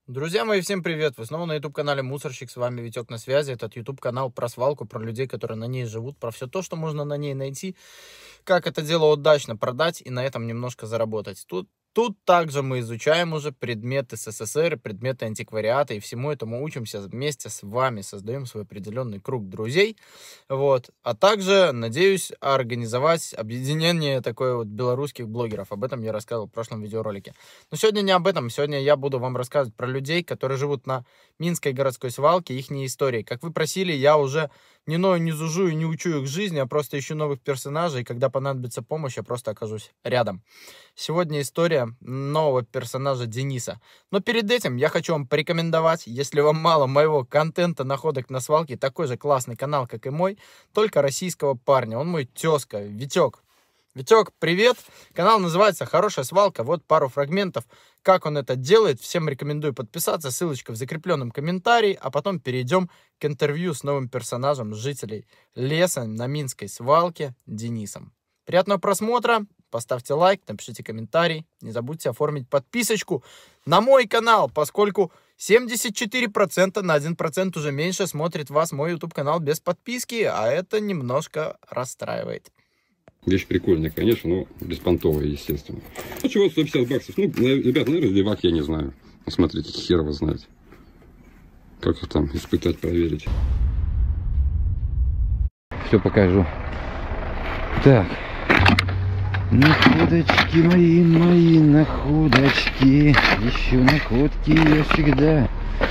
Друзья мои, всем привет! Вы снова на YouTube-канале Мусорщик, с вами Витек на связи. Этот YouTube-канал про свалку, про людей, которые на ней живут, про все то, что можно на ней найти, как это дело удачно продать и на этом немножко заработать. Тут также мы изучаем уже предметы СССР, предметы антиквариата, и всему этому учимся вместе с вами, создаем свой определенный круг друзей. Вот. А также, надеюсь, организовать объединение такое вот белорусских блогеров. Об этом я рассказывал в прошлом видеоролике. Но сегодня не об этом. Сегодня я буду вам рассказывать про людей, которые живут на Минской городской свалке, их истории. Как вы просили, я уже не ною, не зужу и не учу их жизни, а просто ищу новых персонажей, и когда понадобится помощь, я просто окажусь рядом. Сегодня история нового персонажа Дениса. Но перед этим я хочу вам порекомендовать, если вам мало моего контента находок на свалке, такой же классный канал, как и мой, только российского парня. Он мой тезка, Витек. Витек, привет! Канал называется «Хорошая свалка». Вот пару фрагментов, как он это делает. Всем рекомендую подписаться. Ссылочка в закрепленном комментарии. А потом перейдем к интервью с новым персонажем жителей леса на Минской свалке Денисом. Приятного просмотра. Поставьте лайк, напишите комментарий. Не забудьте оформить подписочку на мой канал, поскольку 74% на 1% уже меньше смотрит вас мой YouTube-канал без подписки, а это немножко расстраивает. Вещь прикольная, конечно, но беспонтовая, естественно. Ну чего, 150 баксов? Ну, ребят, наверное, левак, я не знаю. Смотрите, хер его знает. Как их там испытать, проверить. Все покажу. Так. Находочки мои находочки. Еще находки я всегда.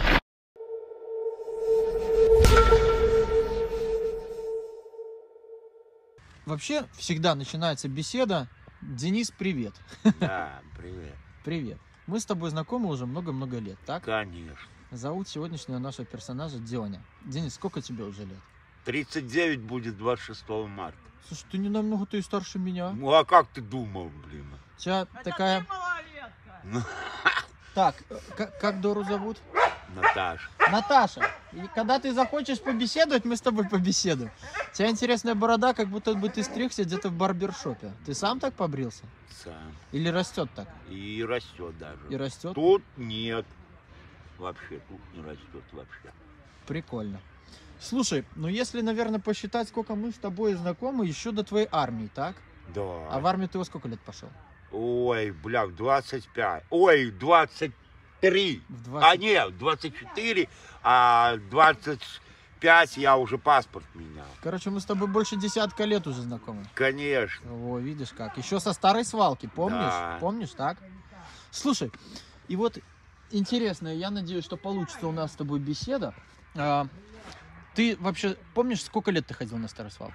Вообще, всегда начинается беседа. Денис, привет. Да, привет. Привет. Мы с тобой знакомы уже много-много лет, так? Конечно. Зовут сегодняшнего нашего персонажа Деня. Денис, сколько тебе уже лет? 39 будет 26 марта. Слушай, ты не намного и старше меня. Ну а как ты думал, блин? У тебя такая... Ну, Так, как Дору зовут? Наташа. Наташа. И когда ты захочешь побеседовать, мы с тобой побеседуем. У тебя интересная борода, как будто бы ты стригся где-то в барбершопе. Ты сам так побрился? Сам. Или растет так? И растет даже. И растет? Тут нет. Вообще, тут не растет вообще. Прикольно. Слушай, ну если, наверное, посчитать, сколько мы с тобой знакомы, еще до твоей армии, так? Да. А в армию ты во сколько лет пошел? Ой, бля, в 25. Ой, 23. В 20... А нет, 24, а 25 я уже паспорт менял. Короче, мы с тобой больше десятка лет уже знакомы. Конечно. О, видишь как. Еще со старой свалки, помнишь? Да. Помнишь, так? Слушай, и вот интересно, я надеюсь, что получится у нас с тобой беседа. Ты вообще помнишь, сколько лет ты ходил на старую свалку?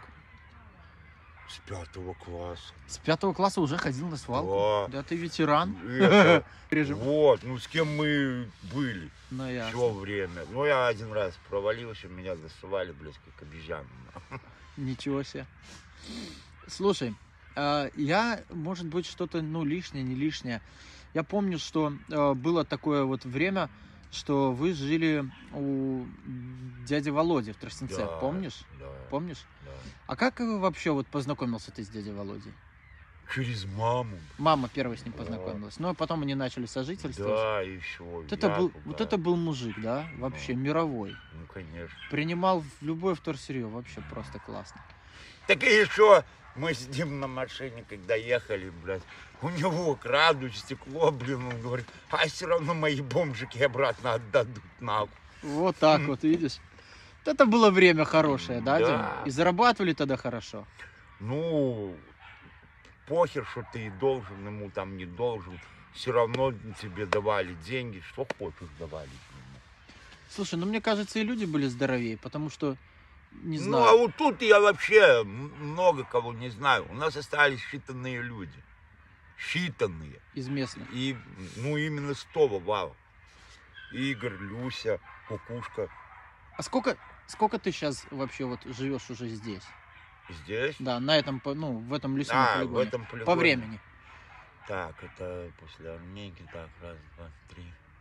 С 5 класса. С 5 класса уже ходил на свалку? Да. Да ты ветеран. Это, Режим. вот, ну с кем мы были Ну, ясно. все время. Ну я один раз провалился, меня засывали, блядь, как обезьяну. Ничего себе. Слушай, я, может быть, что-то, ну, лишнее, не лишнее. Я помню, что было такое вот время, что вы жили у дяди Володи в Тростенце, Да, помнишь? Да, Помнишь? да. А как вы вообще вот познакомился ты с дядей Володей? Через маму. Мама первой с ним Да. познакомилась, ну, а потом они начали сожительствовать. Да, и все. Вот это был мужик, да? Вообще мировой. Ну, конечно. Принимал в любое вторсырье, вообще просто классно. Так и еще мы с ним на машине, когда ехали, блядь, у него крадут стекло, блин, он говорит, а все равно мои бомжики обратно отдадут нахуй. Вот так вот, видишь? Вот это было время хорошее, да, Да. Дим? И зарабатывали тогда хорошо. Ну, похер, что ты и должен ему, там не должен. Все равно тебе давали деньги, что хочешь давали. Слушай, ну мне кажется, и люди были здоровее, потому что, не Ну, а знаю, вот тут я вообще много кого не знаю. У нас остались считанные люди. Считанные. из местных. И, ну, именно с того вала. Игорь, Люся, Кукушка. А сколько ты сейчас вообще вот живешь уже здесь? Здесь? Да, на этом, ну, в этом лесу, на А, в полигоне. этом полигоне. По времени. Так, это после армейки, так, раз, два, три.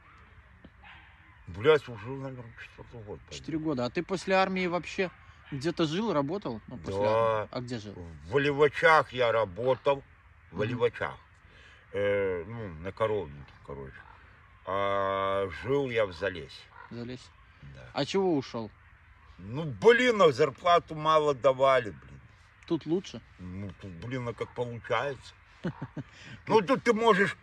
Блять, уже, наверное, 4-й год. 4 года. А ты после армии вообще где-то жил, работал? Ну, после Да. армии. А где жил? В Оливачах я работал. В Оливачах. Ну, на коровнике, короче. А жил я в Залесье. Залезь. Да. А чего ушел? Ну, блин, а зарплату мало давали, блин. Тут лучше? Ну, тут, блин, а как получается. Ну, тут ты можешь...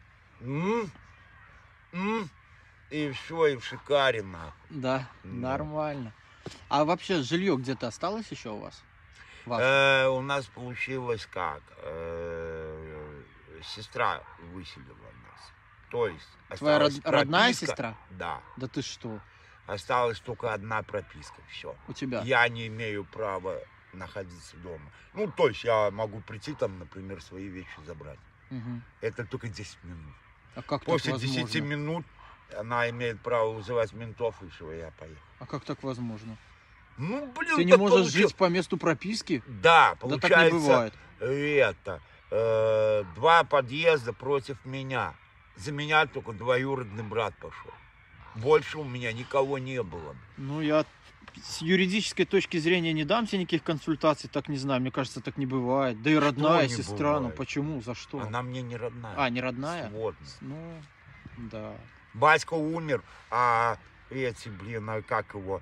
И все, и в шикаре, нахуй. Да, Да. нормально. А вообще жилье где-то осталось еще у вас? Ваше? У нас получилось как? Сестра выселила нас. То есть Твоя осталась родная прописка. сестра? Да. Да ты что? Осталась только одна прописка. Все. У тебя? Я не имею права находиться дома. Ну, то есть я могу прийти там, например, свои вещи забрать. Мгм. Это только 10 минут. А как После так 10 возможно? минут она имеет право вызывать ментов, и все, я поехал. А как так возможно? Ну, блин, Ты не так можешь получилось. жить по месту прописки? Да, Да так не получается, бывает. это, 2 подъезда против меня. За меня только двоюродный брат пошел. Больше у меня никого не было. Ну, я с юридической точки зрения не дам тебе никаких консультаций, так не знаю. Мне кажется, так не бывает. Да и родная не сестра, ну бывает? почему, за что? Она мне не родная. А, не родная? Сводная. Ну, да. Батька умер, а эти, блин, а как его,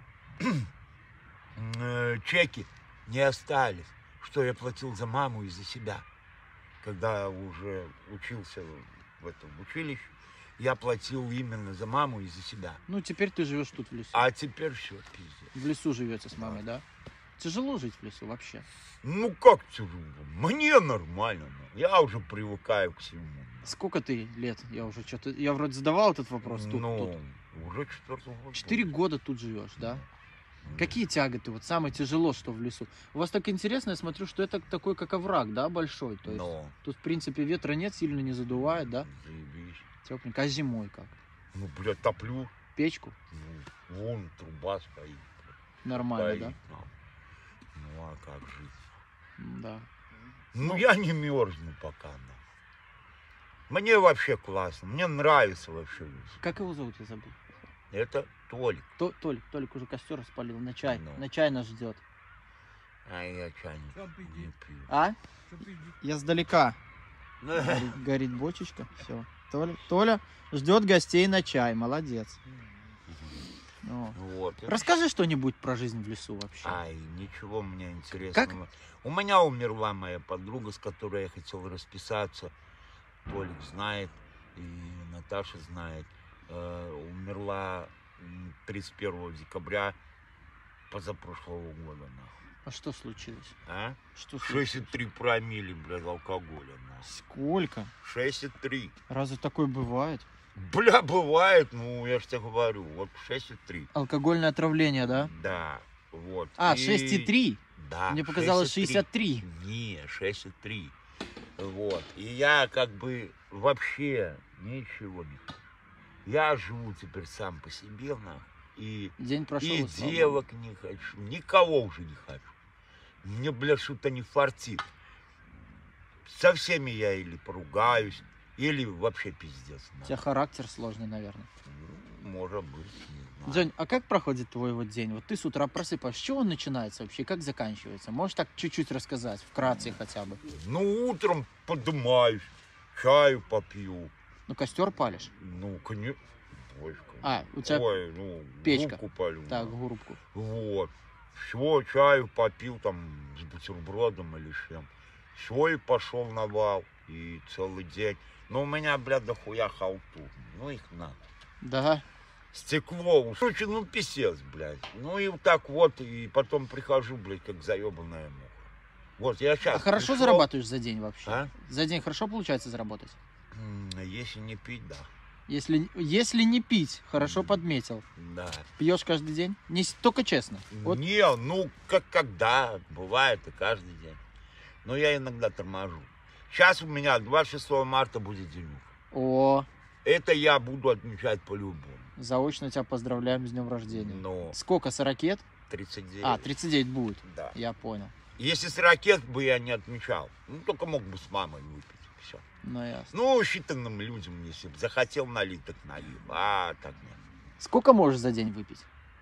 чеки не остались, что я платил за маму и за себя. Когда уже учился в этом училище, я платил именно за маму и за себя. Ну, теперь ты живешь тут в лесу. А теперь все, пиздец. В лесу живете с мамой, да? Тяжело жить в лесу вообще? Ну как тяжело? Мне нормально. Я уже привыкаю к всему. Сколько ты лет? Я уже что-то... Я вроде задавал этот вопрос. Тут, Ну, уже 4-й год. 4 года тут живешь, да? Какие тяготы? Вот самое тяжело, что в лесу? У вас так интересно, я смотрю, что это такой, как овраг, да, большой? То есть Но, тут, в принципе, ветра нет, сильно не задувает, да? заебись. Тепленько. А зимой как? Ну, блядь, топлю. Печку? Ну, вон труба стоит. Нормально, Стоит да? там. Ну, а как жить? Да. Ну, я не мерзну пока. Мне вообще классно. Мне нравится вообще. Как его зовут, я забыл? Это Толик. Толик уже костер распалил, на чай. Ну. На чай нас ждет. А я чай не пью. А? Я сдалека. Горит бочечка. Все. Толя ждет гостей на чай. Молодец. Ну. Вот. Расскажи что-нибудь про жизнь в лесу вообще. Ай, ничего мне интересного. У меня умерла моя подруга, с которой я хотел расписаться. Толик знает, и Наташа знает. Умерла 31 декабря позапрошлого года, нахуй. А что случилось? А? Что случилось? 6,3 промилле, блядь, алкоголя, нахуй. Сколько? 6,3. Разве такое бывает? Бля, бывает, ну, я же тебе говорю, вот 6,3. Алкогольное отравление, да? Да, вот. А, И- 6,3? Да. Мне показалось 6,3. 63. Не, 6,3. Вот. И я как бы вообще ничего не хочу. Я живу теперь сам по себе, нахуй. И День прошел. и и слава богу. девок не хочу, никого уже не хочу. Мне, бля, что-то не фартит. Со всеми я или поругаюсь, или вообще пиздец. У тебя характер сложный, наверное. Ну, может быть, не знаю. Жень, а как проходит твой вот день? Вот ты с утра просыпаешься, с чего он начинается вообще, как заканчивается? Можешь так чуть-чуть рассказать, вкратце хотя бы? Ну, утром подымаюсь, чаю попью. Ну, костер палишь? Ну, конечно. А, у тебя Ой, ну, печка. губку палю. так, да. грубку. Вот. Все, чаю попил там с бутербродом или с чем. Все, и пошел на вал. И целый день. Но у меня, блядь, дохуя халтур. Ну, их надо. Да. Стекло. Короче, ну, писец, блядь. Ну, и вот так вот. И потом прихожу, блядь, как заебанная муха. Вот, я сейчас А хорошо зарабатываешь за день вообще? А? За день хорошо получается заработать? Если не пить, да. Если не пить, хорошо подметил. Да. Пьешь каждый день? Только честно. Вот. Не, ну, когда. Бывает и каждый день. Но я иногда торможу. Сейчас у меня 26 марта будет денек. О, Это я буду отмечать по-любому. заочно тебя поздравляем с днем рождения. Но Сколько, 40? 39. А, 39 будет. Да. Я понял. Если с ракет бы я не отмечал, ну, только мог бы с мамой выпить. Все. Ну, ясно. Ну, считанным людям, если бы захотел налить, так налил. А так нет. Сколько можешь за день выпить?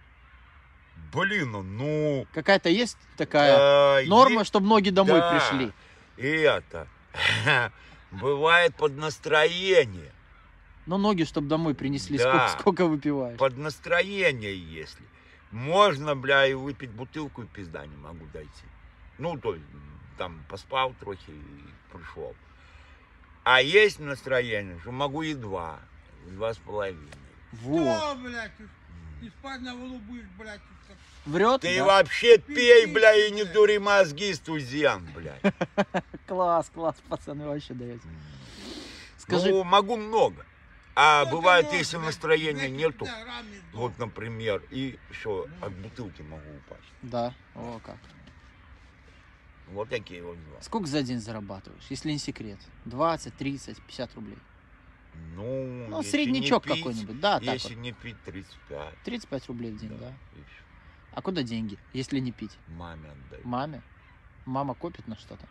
Блин, ну... Какая-то есть такая норма, е- чтобы ноги домой да. пришли? И это... Бывает под настроение. Но ноги, чтобы домой принесли. Да. Сколько выпиваешь? Под настроение, если. Можно, бля, и выпить бутылку, и пизда не могу дойти. Ну, то есть, там, поспал трохи и пришел. А есть настроение, что могу и 2,5. Вот. Что, блядь, ты спать на волу будешь, блядь. Врет? Ты Да. вообще пей, бля, и не дури мозги, студент, блядь. Класс, пацаны, вообще даете. Скажи, Ну, могу много. А Сколько бывает, можно, если блядь, настроения 200 нету, килограмм не вот, например, и все, от бутылки могу упасть. да, о как. Вот такие вот дела. Сколько за день зарабатываешь, если не секрет? 20, 30, 50 рублей? Ну, Ну, если среднячок не пить, какой-нибудь, да, так Если вот. не пить, 35. 35 рублей в день, да. И всё. А куда деньги, если не пить? Маме отдай. Маме? Мама копит на что-то?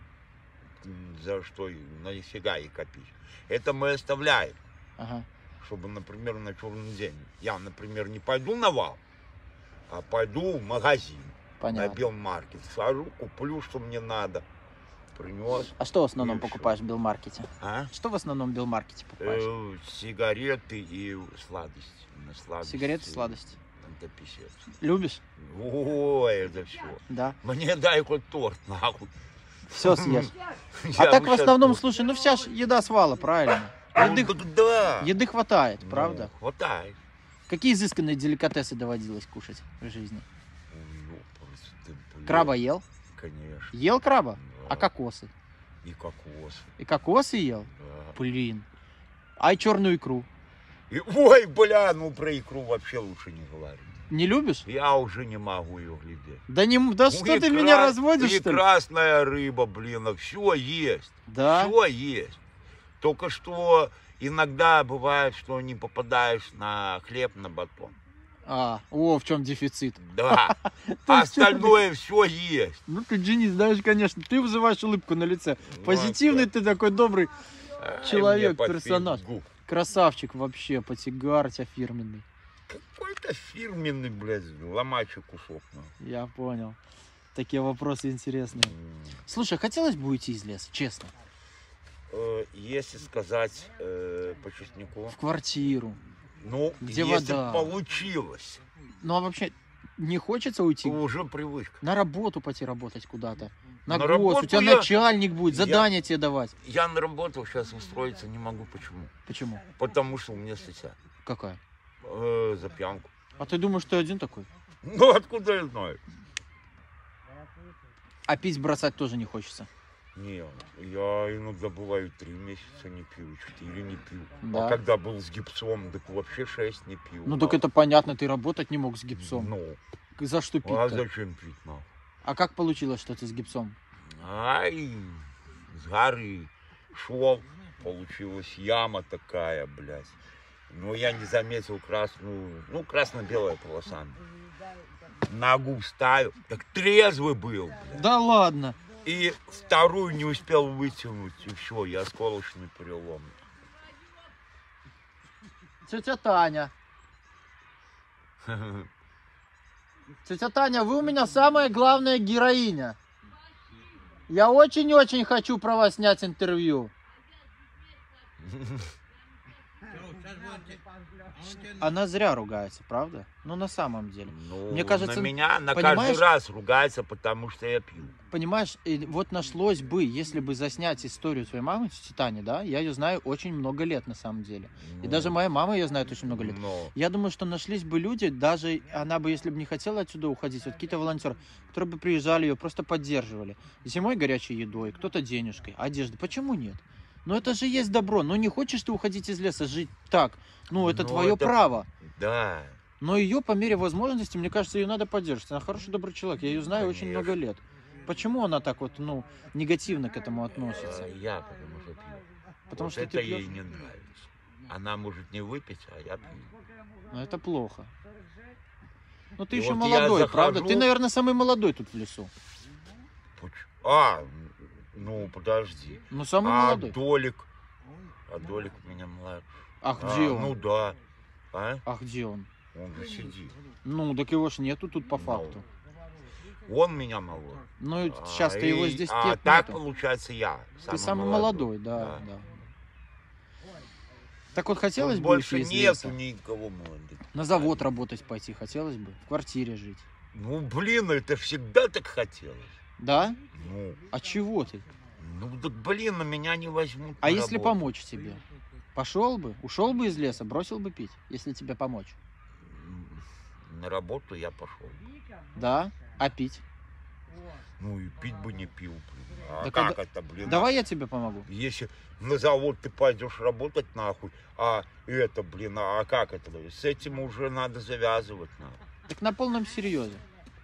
За что, нафига ей копить? Это мы оставляем, Ага. чтобы, например, на черный день. Я, например, не пойду на вал, а пойду в магазин. На Понятно. Белмаркет. Схожу, куплю, что мне надо. Принес. А что в основном И всё. покупаешь в Белмаркете? А? Что в основном в Белмаркете покупаешь? Сигареты и сладости. На сладости. Сигареты, сладости. Это писец. Любишь? Ой, это все. Да. Мне дай хоть торт, нахуй. Все съешь. Я А так бы в щас основном, торт. слушай, ну вся ж еда с вала, правильно? Ну, Еды, так да. еды хватает, Ну, правда? Хватает. Какие изысканные деликатесы доводилось кушать в жизни? Ну, просто ты, блин, Краба ел? Конечно. Ел краба? А Да. кокосы? И кокос. И кокосы ел? Да. Блин. А и черную икру? Ой, бля, ну про икру вообще лучше не говорить. Не любишь? Я уже не могу ее глядеть. Да не, да Ну, что ты икра- меня разводишь, и что ли? красная рыба, блин, все есть. Да? Все есть. Только что иногда бывает, что не попадаешь на хлеб, на батон. В чем дефицит. Да. То А есть чё ты- остальное все есть. Ну ты, Денис, знаешь, конечно, ты вызываешь улыбку на лице. Ну, Позитивный а ты такой добрый Ай, человек, мне под персонаж. фигу. Красавчик вообще, потягар у тебя фирменный. Какой-то фирменный, блядь, ломачий кусок. Ну. Я понял. Такие вопросы интересные. М. Слушай, хотелось бы уйти из леса, честно. Если сказать по честнику, В квартиру. ну, Где если вода? получилось, Ну а вообще не хочется уйти? то уже привычка. На работу пойти работать куда-то. На На гос, у работу тебя я- начальник будет, я- задание тебе давать. Я на работу сейчас устроиться не могу. Почему? Почему? Потому что у меня статья Какая? за пьянку. А ты думаешь, ты один такой? Ну, откуда я знаю? А пить бросать тоже не хочется. Не, я иногда бываю 3 месяца не пью, 4 не пью. Да. А когда был с гипсом, так вообще 6 не пью. Ну так это понятно, ты работать не мог с гипсом. Ну, За что а пить-то? зачем пить, нахуй? А как получилось, что ты с гипсом? Ай, с горы шел, получилась яма такая, блядь. Но я не заметил красную, ну, красно-белая полоса. Ногу вставил, так трезвый был, блядь. Да ладно. И вторую не успел вытянуть, и все, я осколочный перелом. Тетя Таня. Тетя Таня, вы у меня самая главная героиня. Я очень-очень хочу про вас снять интервью. Она зря ругается, правда? Ну, на самом деле. Ну, Мне кажется, на меня на понимаешь- каждый раз ругается, потому что я пью. Понимаешь, и вот нашлось бы, если бы заснять историю твоей мамы, тети Тани, да, я ее знаю очень много лет, на самом деле. И Ну, даже моя мама ее знает очень много лет. но Я думаю, что нашлись бы люди, даже она бы, если бы не хотела отсюда уходить, вот какие-то волонтеры, которые бы приезжали, ее просто поддерживали. Зимой горячей едой, кто-то денежкой, одеждой. Почему нет? Ну это же есть добро. Ну не хочешь ты уходить из леса, жить так. Ну это Ну, твое это- право. да. Но ее по мере возможности, мне кажется, ее надо поддерживать. Она хороший, добрый человек. Я ее знаю очень Конечно. много лет. Почему она так вот, ну, негативно к этому относится? Я потому что пью. Потому Вот что это ты ей пьешь? не нравится. Она может не выпить, а я пью. Ну это плохо. Ну ты И еще вот я молодой, правда? Ты, захожу- наверное, самый молодой тут в лесу. Ну подожди. Ну самый А молодой. Долик? А Долик у меня младше. А где он? Ну да. А? А где он? Он же сидит. Ну, так его ж нету тут по факту. Он меня моложе. Ну, сейчас-то его здесь А нет. так нету. получается я. Ты самый молодой, да, да. Так вот, хотелось Тут бы больше уйти из нету леса? никого молодых. На завод работать пойти хотелось бы? В квартире жить? Ну, блин, это всегда так хотелось. Да? Ну, А чего ты? ну так, блин, на меня не возьмут А на если работу. помочь тебе? Пошел бы, ушел бы из леса, бросил бы пить, если тебе помочь. На работу я пошел. Да? А пить? Ну и пить бы не пил, блин. А Так как а это, блин? Давай я тебе помогу. Если на завод ты пойдешь работать нахуй, а это, блин, а как это? С этим уже надо завязывать нахуй. Так на полном серьезе.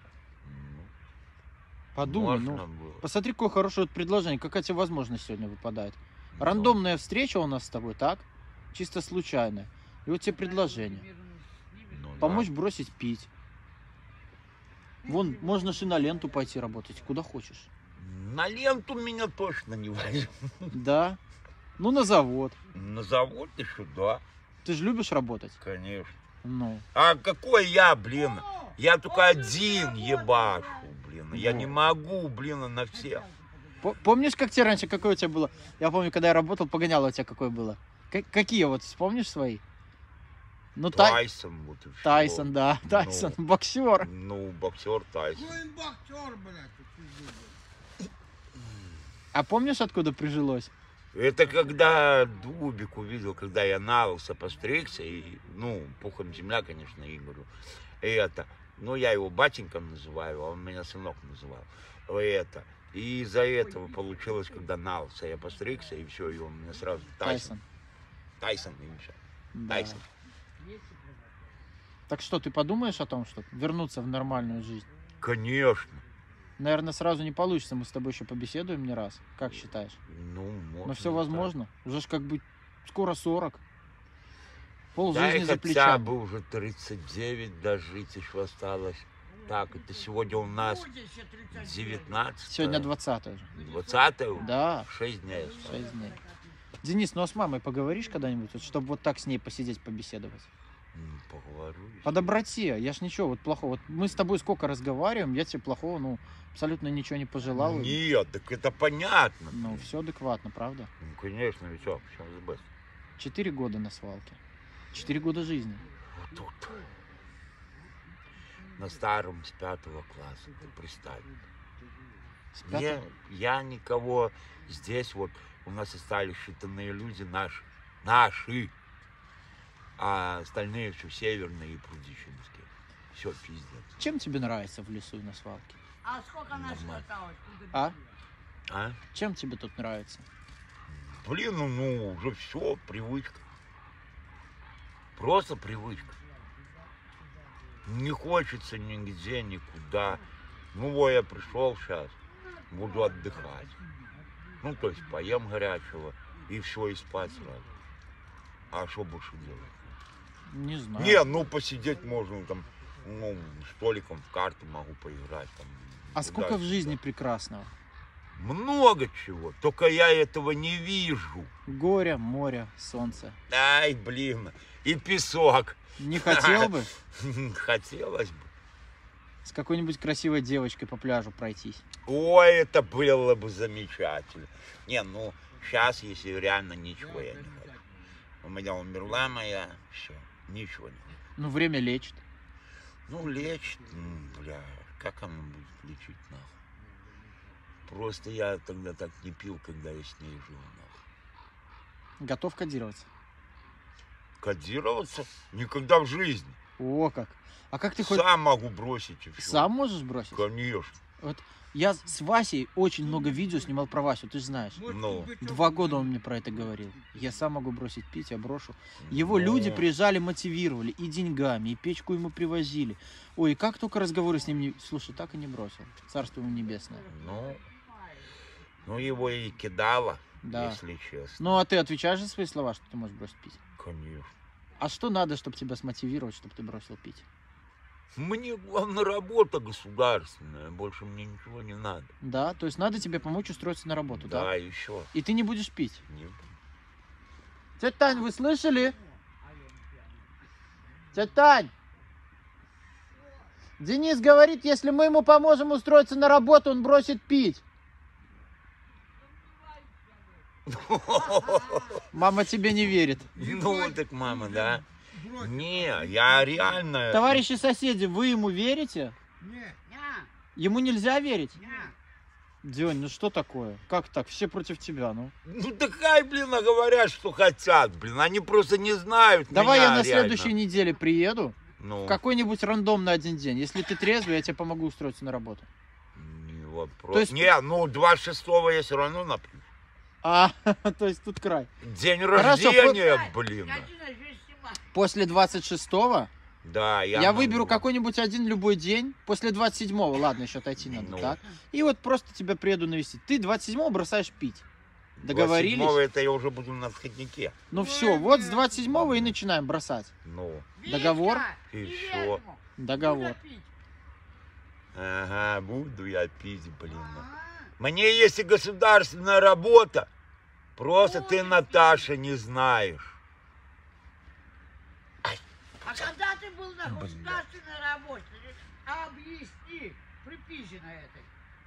Подумай, Можно ну. было. Посмотри, какое хорошее вот предложение, какая тебе возможность сегодня выпадает. Ну, Рандомная встреча у нас с тобой, так? Чисто случайная. И вот тебе предложение. ну да. Помочь бросить пить. Вон, можно же и на ленту пойти работать, куда хочешь. На ленту меня точно не возьмут. Да. Ну, на завод. На завод еще, да, Ты же любишь работать? конечно. Ну. А какой я, блин? Я только один ебашу, блин. Я не могу, блин, на всех. Помнишь, как тебе раньше, какое у тебя было? Я помню, когда я работал, погоняло у тебя какое было. Какие вот, вспомнишь свои? Ну, Тайсон, вот и всё. Тайсон, да. Тайсон, боксер. Ну, боксер Тайсон. Блин, боксер, блядь, ты пиздец. А помнишь, откуда прижилось? Это когда Дубик увидел, когда я налысо постригся, и, ну, пухом земля, конечно, Игорю. И это, ну, я его батеньком называю, а он меня сынок называл. И из-за этого получилось, когда налысо я постригся, и все, и он меня сразу Тайсон. Тайсон, и все. Да. Тайсон. Так что, ты подумаешь о том, что вернуться в нормальную жизнь? Конечно. Наверное, сразу не получится, мы с тобой еще побеседуем не раз. Как считаешь? Ну, можно. Но все и возможно. Уже ж как бы скоро 40. так. Полжизни Да, за хотя плечами. бы уже 39 дожить еще осталось. Так, это сегодня у нас 19. Сегодня 20 уже. 20 Да, 6 дней осталось. 6 дней. Денис, ну а с мамой поговоришь когда-нибудь, вот, чтобы вот так с ней посидеть, побеседовать? Поговорю. По доброте, я ж ничего вот плохого. Вот мы с тобой сколько разговариваем, я тебе плохого, ну, абсолютно ничего не пожелал. Нет, так это понятно. Ну, все адекватно, правда? Ну, конечно, ведь что, почему забыть? 4 года на свалке. 4 года жизни. Вот тут. На старом с 5-го класса, ты представь. С пятого? Я никого здесь, вот у нас остались считанные люди наши, а остальные все северные и прудищенские. Все, пиздец. Чем тебе нравится в лесу и на свалке? А сколько нас Нормально. осталось? А? А? Чем тебе тут нравится? Блин, ну уже все, привычка. Просто привычка. Не хочется нигде, никуда. Ну, вот я пришел сейчас, буду отдыхать. Ну, то есть поем горячего и все, и спать сразу. А что больше делать? Не знаю. Не, ну посидеть можно там, ну, столиком в карты могу поиграть. Там, А сколько в туда-сюда. жизни прекрасного? Много чего, только я этого не вижу. Горе, море, солнце. Ай, блин, и песок. Не хотел бы Хотелось бы. с какой-нибудь красивой девочкой по пляжу пройтись? Ой, это было бы замечательно. Не, ну, сейчас, если реально ничего я не хочу. У меня умерла моя, все, ничего не хочу. Ну, время лечит. Ну, лечит, бля, как она будет лечить, нахуй? Просто я тогда так не пил, когда я с ней жил, нахуй. Готов кодироваться? Кодироваться? Никогда в жизни. О, как. А как ты хоть Сам могу бросить и все. сам можешь бросить? Конечно. Вот я с Васей очень много видео снимал про Васю, ты же знаешь. Ну. 2 года он мне про это говорил. Я сам могу бросить пить, я брошу. Его Ну. люди приезжали, мотивировали и деньгами, и печку ему привозили. Ой, и как только разговоры с ним не... Слушай, так и не бросил. Царство ему небесное. Ну, его и кидало, Да. если честно. Ну, а ты отвечаешь за свои слова, что ты можешь бросить пить? Конечно. А что надо, чтобы тебя смотивировать, чтобы ты бросил пить? Мне главное работа государственная, больше мне ничего не надо. Да, то есть надо тебе помочь устроиться на работу, да? Да, еще. И ты не будешь пить. Не... Тетя Тань, вы слышали? Тетя Тань! Денис говорит, если мы ему поможем устроиться на работу, он бросит пить. Мама тебе не верит. Ну, так мама, да. Не, я реально... Товарищи соседи, вы ему верите? Не, Ему нельзя верить? не. Дёнь, ну что такое? Как так? Все против тебя, ну. Ну, так хай, блин, говорят, что хотят, блин. Они просто не знают Давай меня я на реально. следующей неделе приеду. Ну, В какой-нибудь рандомный один день. Если ты трезвый, я тебе помогу устроиться на работу. не вопрос. То есть- Не, ну, 26-го я все равно например. А, то есть тут край. День Хорошо, рождения, блин. После 26-го Да, я могу. выберу какой-нибудь один любой день. После 27-го, ладно, еще отойти надо, Ну. так? И вот просто тебя приеду навестить. Ты 27-го бросаешь пить. Договорились? 27-го это я уже буду на отходнике. Ну все, вот с 27-го и начинаем бросать. Ну, Договор? и что? Договор. Ага, буду я пить, блин. Мне есть и государственная работа. Просто ты, Наташа, не знаешь. А когда ты был на государственной работе, объясни, приписи на этой.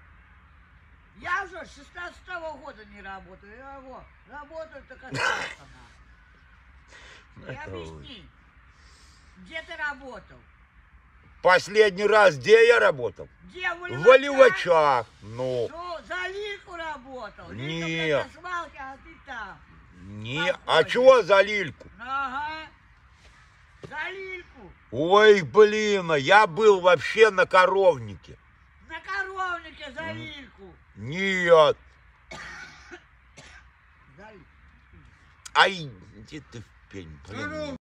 Я уже с 16-го года не работаю, я вот, работаю только Сахана. И объясни, где ты работал? Последний раз где я работал? Где в В Оливачах. Ну, Ну, за Лильку работал. Не. Лилька на свалке, а ты там. не. А чего за Лильку? Ага. За Лильку. Ой, блин, я был вообще на коровнике. На коровнике за Лильку. Нет. За Лильку. Ай, иди ты в пень, блин.